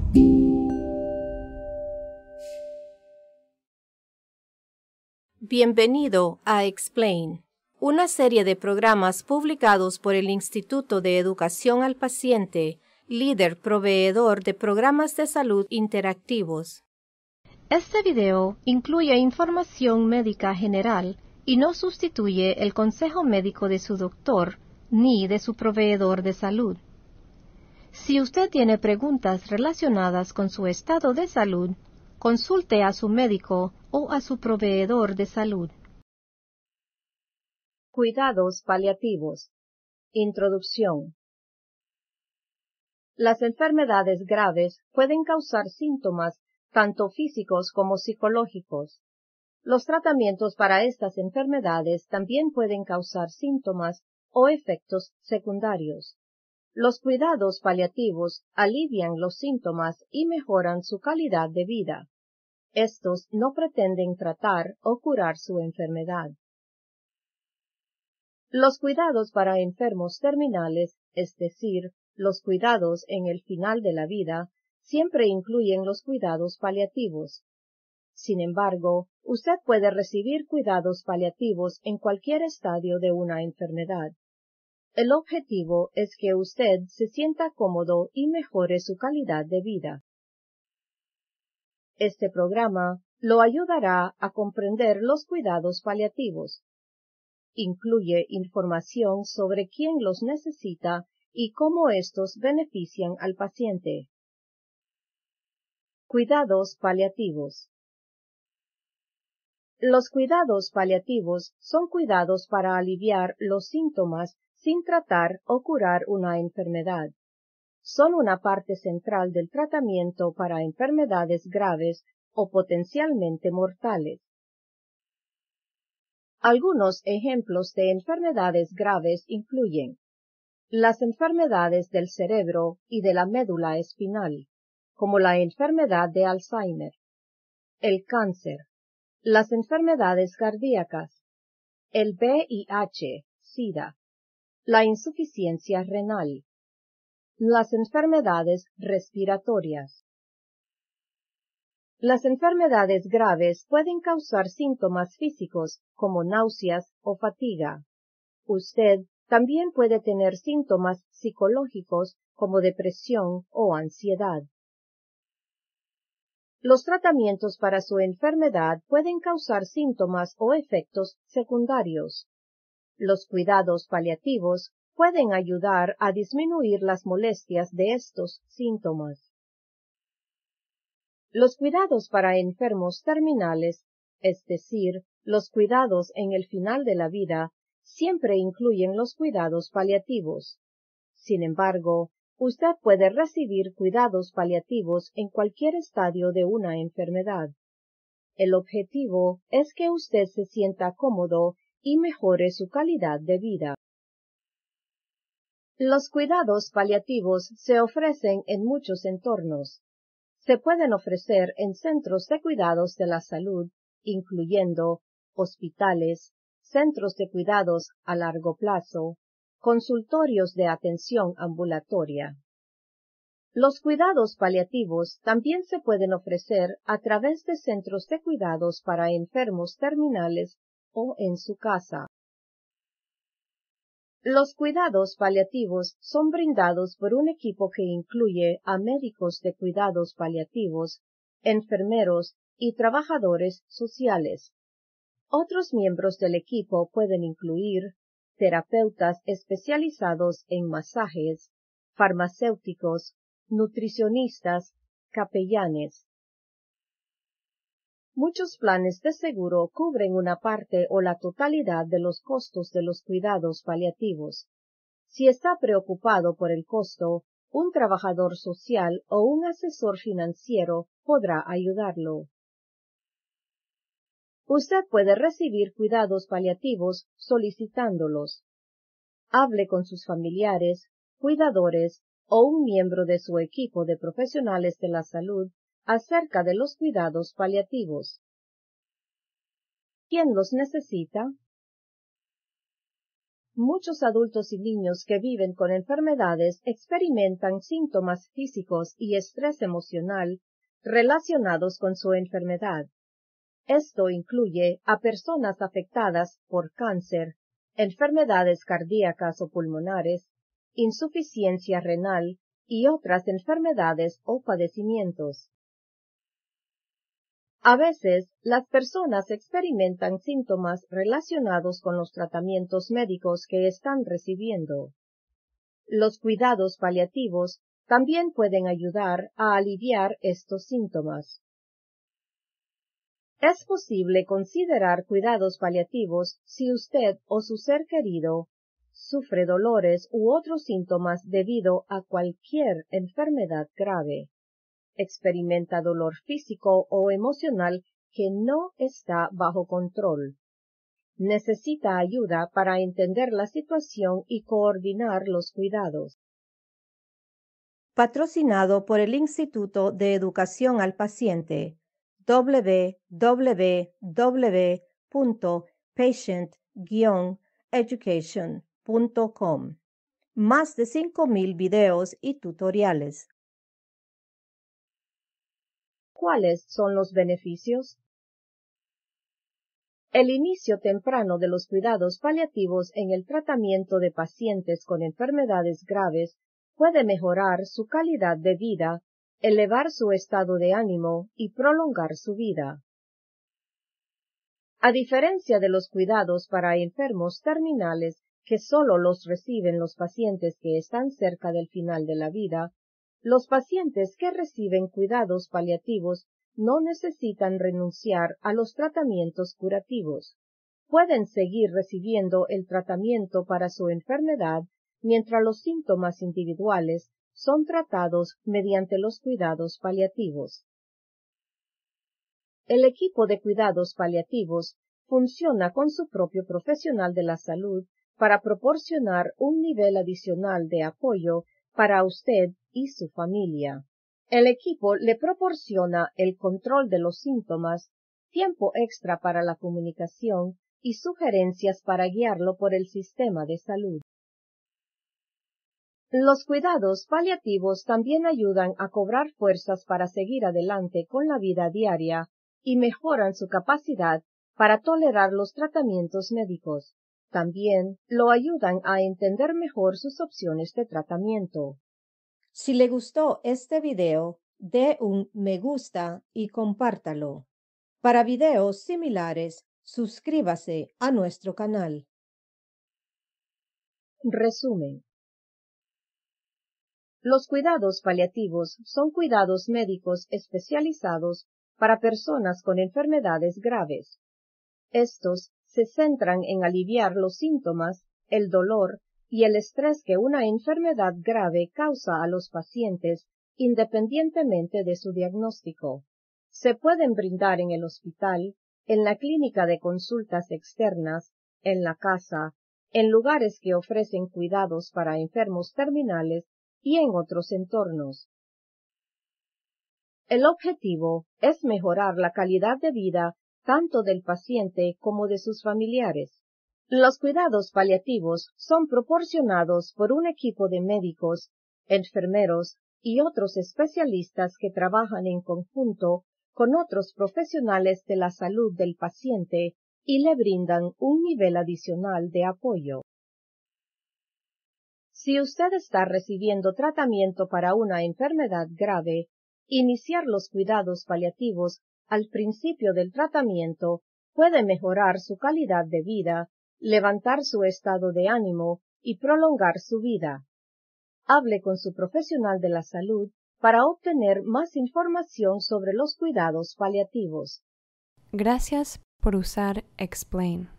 Bienvenido a Explain, una serie de programas publicados por el Instituto de Educación al Paciente, líder proveedor de programas de salud interactivos. Este video incluye información médica general y no sustituye el consejo médico de su doctor ni de su proveedor de salud. Si usted tiene preguntas relacionadas con su estado de salud, consulte a su médico o a su proveedor de salud. Cuidados paliativos. Introducción. Las enfermedades graves pueden causar síntomas tanto físicos como psicológicos. Los tratamientos para estas enfermedades también pueden causar síntomas o efectos secundarios. Los cuidados paliativos alivian los síntomas y mejoran su calidad de vida. Estos no pretenden tratar o curar su enfermedad. Los cuidados para enfermos terminales, es decir, los cuidados en el final de la vida, siempre incluyen los cuidados paliativos. Sin embargo, usted puede recibir cuidados paliativos en cualquier estadio de una enfermedad. El objetivo es que usted se sienta cómodo y mejore su calidad de vida. Este programa lo ayudará a comprender los cuidados paliativos. Incluye información sobre quién los necesita y cómo estos benefician al paciente. Cuidados paliativos. Los cuidados paliativos son cuidados para aliviar los síntomas sin tratar o curar una enfermedad. Son una parte central del tratamiento para enfermedades graves o potencialmente mortales. Algunos ejemplos de enfermedades graves incluyen las enfermedades del cerebro y de la médula espinal, como la enfermedad de Alzheimer, el cáncer, las enfermedades cardíacas, el VIH, SIDA, la insuficiencia renal, las enfermedades respiratorias. Las enfermedades graves pueden causar síntomas físicos como náuseas o fatiga. Usted también puede tener síntomas psicológicos como depresión o ansiedad. Los tratamientos para su enfermedad pueden causar síntomas o efectos secundarios. Los cuidados paliativos pueden ayudar a disminuir las molestias de estos síntomas. Los cuidados para enfermos terminales, es decir, los cuidados en el final de la vida, siempre incluyen los cuidados paliativos. Sin embargo, usted puede recibir cuidados paliativos en cualquier estadio de una enfermedad. El objetivo es que usted se sienta cómodo y mejore su calidad de vida. Los cuidados paliativos se ofrecen en muchos entornos. Se pueden ofrecer en centros de cuidados de la salud, incluyendo hospitales, centros de cuidados a largo plazo, consultorios de atención ambulatoria. Los cuidados paliativos también se pueden ofrecer a través de centros de cuidados para enfermos terminales o en su casa. Los cuidados paliativos son brindados por un equipo que incluye a médicos de cuidados paliativos, enfermeros y trabajadores sociales. Otros miembros del equipo pueden incluir terapeutas especializados en masajes, farmacéuticos, nutricionistas, capellanes. Muchos planes de seguro cubren una parte o la totalidad de los costos de los cuidados paliativos. Si está preocupado por el costo, un trabajador social o un asesor financiero podrá ayudarlo. Usted puede recibir cuidados paliativos solicitándolos. Hable con sus familiares, cuidadores o un miembro de su equipo de profesionales de la salud acerca de los cuidados paliativos. ¿Quién los necesita? Muchos adultos y niños que viven con enfermedades experimentan síntomas físicos y estrés emocional relacionados con su enfermedad. Esto incluye a personas afectadas por cáncer, enfermedades cardíacas o pulmonares, insuficiencia renal y otras enfermedades o padecimientos. A veces, las personas experimentan síntomas relacionados con los tratamientos médicos que están recibiendo. Los cuidados paliativos también pueden ayudar a aliviar estos síntomas. Es posible considerar cuidados paliativos si usted o su ser querido sufre dolores u otros síntomas debido a cualquier enfermedad grave. Experimenta dolor físico o emocional que no está bajo control. Necesita ayuda para entender la situación y coordinar los cuidados. Patrocinado por el Instituto de Educación al Paciente, www.patient-education.com. Más de 5,000 videos y tutoriales. ¿Cuáles son los beneficios? El inicio temprano de los cuidados paliativos en el tratamiento de pacientes con enfermedades graves puede mejorar su calidad de vida, elevar su estado de ánimo y prolongar su vida. A diferencia de los cuidados para enfermos terminales que solo los reciben los pacientes que están cerca del final de la vida, los pacientes que reciben cuidados paliativos no necesitan renunciar a los tratamientos curativos. Pueden seguir recibiendo el tratamiento para su enfermedad mientras los síntomas individuales son tratados mediante los cuidados paliativos. El equipo de cuidados paliativos funciona con su propio profesional de la salud para proporcionar un nivel adicional de apoyo para usted y su familia. El equipo le proporciona el control de los síntomas, tiempo extra para la comunicación y sugerencias para guiarlo por el sistema de salud. Los cuidados paliativos también ayudan a cobrar fuerzas para seguir adelante con la vida diaria y mejoran su capacidad para tolerar los tratamientos médicos. También lo ayudan a entender mejor sus opciones de tratamiento. Si le gustó este video, dé un me gusta y compártalo. Para videos similares, suscríbase a nuestro canal. Resumen. Los cuidados paliativos son cuidados médicos especializados para personas con enfermedades graves. Estos se centran en aliviar los síntomas, el dolor y el estrés que una enfermedad grave causa a los pacientes independientemente de su diagnóstico. Se pueden brindar en el hospital, en la clínica de consultas externas, en la casa, en lugares que ofrecen cuidados para enfermos terminales y en otros entornos. El objetivo es mejorar la calidad de vida tanto del paciente como de sus familiares. Los cuidados paliativos son proporcionados por un equipo de médicos, enfermeros y otros especialistas que trabajan en conjunto con otros profesionales de la salud del paciente y le brindan un nivel adicional de apoyo. Si usted está recibiendo tratamiento para una enfermedad grave, iniciar los cuidados paliativos al principio del tratamiento puede mejorar su calidad de vida, levantar su estado de ánimo y prolongar su vida. Hable con su profesional de la salud para obtener más información sobre los cuidados paliativos. Gracias por usar Explain.